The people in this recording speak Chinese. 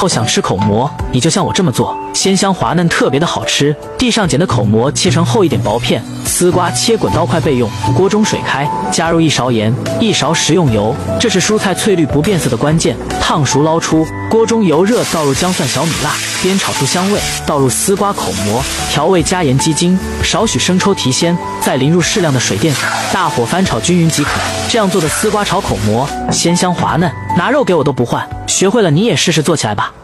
后想吃口蘑，你就像我这么做，鲜香滑嫩，特别的好吃。地上捡的口蘑切成厚一点薄片，丝瓜切滚刀块备用。锅中水开，加入1勺盐，1勺食用油，这是蔬菜翠绿不变色的关键。烫熟捞出，锅中油热，倒入姜蒜小米辣，煸炒出香味，倒入丝瓜口蘑，调味加盐鸡精，少许生抽提鲜，再淋入适量的水淀粉，大火翻炒均匀即可。这样做的丝瓜炒口蘑，鲜香滑嫩，拿肉给我都不换。学会了你也试试做起来吧。